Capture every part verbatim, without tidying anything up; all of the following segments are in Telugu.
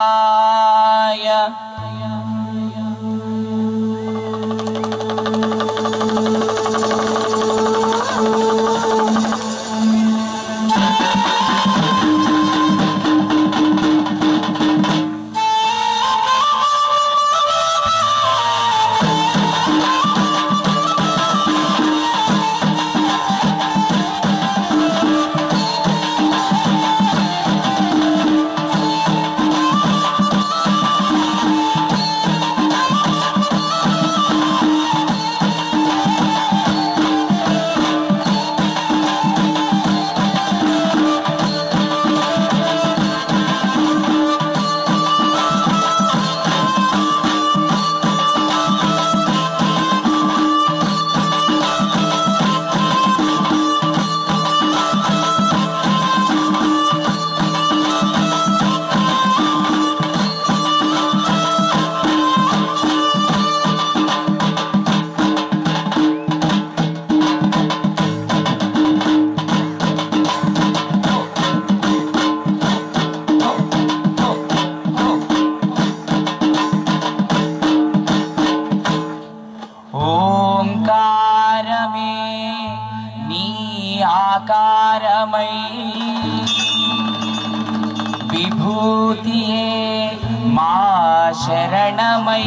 विभूतिये मा शरणमयी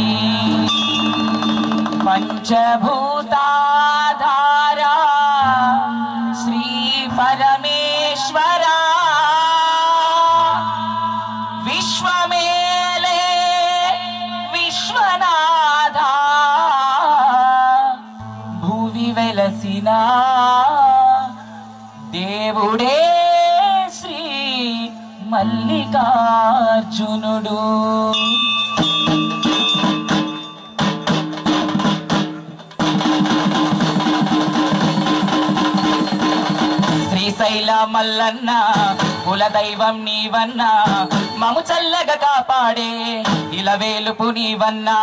पंचभूताधारा श्री परमेश्वरा विश्वमेले विश्वनाथा भुवि वेलसिना దేవుడే శ్రీ మల్లికార్జునుడు శ్రీశైల మల్లన్న కులదైవం నీవన్నా మము చల్లగా కాపాడే ఇలవేలుపు నీవన్నా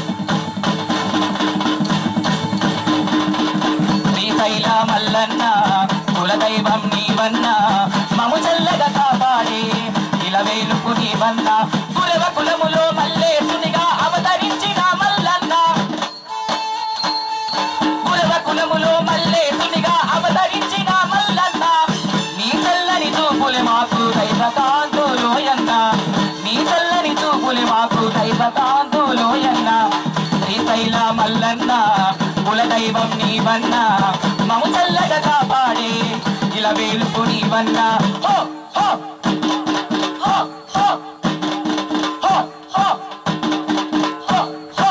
శ్రీశైల మల్లన్న కులదైవం నీవన్నా మము చల్లగా కాపాడే ఇలవేలుపు నీవన్నా కులవ కులములో మల్లేశునిగా అవతరించిన మల్లన్న కులవ కులములో మల్లేశునిగా అవతరించిన మల్లన్న నీ చల్లని చూపులే మాకు దైవ కాంతులోయన్న నీ చల్లని చూపులే మాకు దైవ కాంతులోయన్న శ్రీశైల మల్లన్న కులదైవం నీవన్నా మము చల్లగా కాపాడే ఇలవేలుపు నీవన్నా హో హో హో హో హో హో హో హో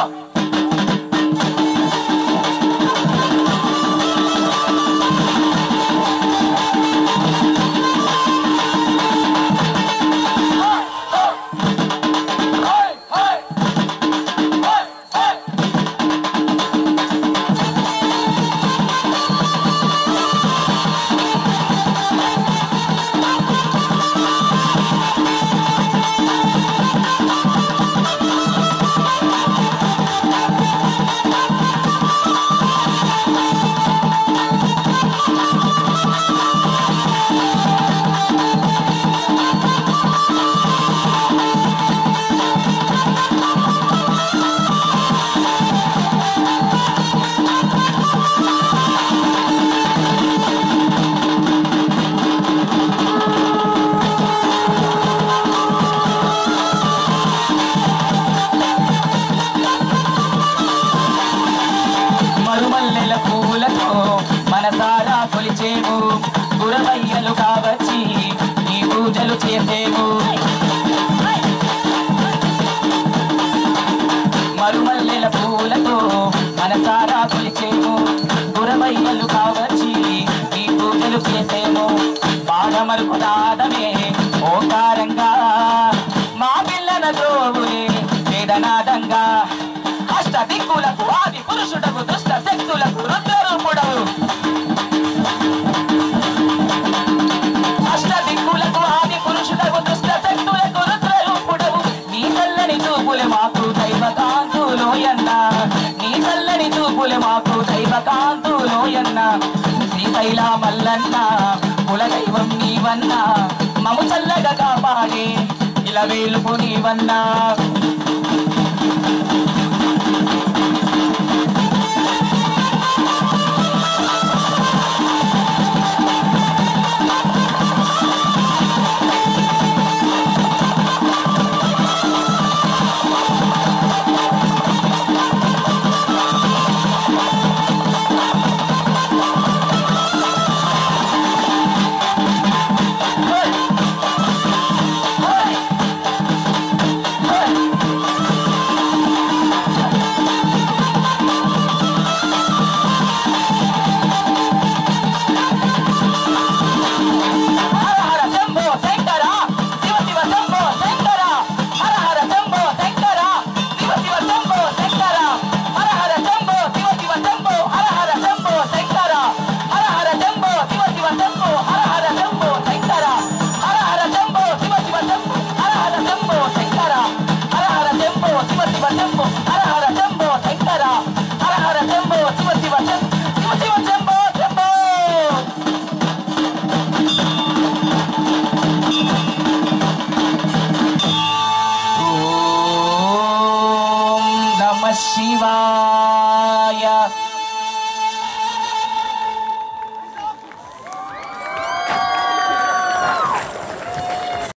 మనసారా కొలిచేము గురవయ్యలు కావచ్చి నీ పూజలు చేసేము మరుమల్లెల పూలతో మనసారా కొలిచేము గురవయ్యలు కావచ్చి నీ పూజలు చేసేము పాడమరుకు నాదమే ఓకారంగా మా పిల్లల ద్రోవులే వేదనాదంగా అష్ట దిక్కులకు ఆది పురుషుడకు దుష్ట శక్తులకు రుద్రరూపుడవు అష్ట దిక్కులకు ఆది పురుషుడకు దుష్ట శక్తులకు రుద్రరూపుడవు నీ చల్లని చూపులే మాకు దైవ కాంతులోయన్న నీ చల్లని చూపులే మాకు దైవ కాంతులోయన్న శ్రీశైల మల్లన్న కులదైవం నీవన్నా మము చల్లగా కాపాడే ఇలా వేలుపు నీవన్నా Tempo,